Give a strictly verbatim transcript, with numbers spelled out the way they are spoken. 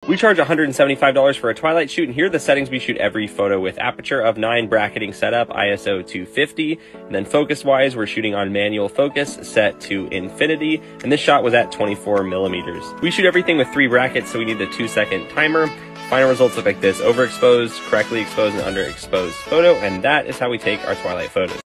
We charge one hundred seventy-five dollars for a twilight shoot, and here are the settings we shoot every photo with. Aperture of nine, bracketing setup, I S O two fifty, and then focus-wise, we're shooting on manual focus, set to infinity, and this shot was at twenty-four millimeters. We shoot everything with three brackets, so we need a two-second timer. Final results look like this: overexposed, correctly exposed, and underexposed photo, and that is how we take our twilight photos.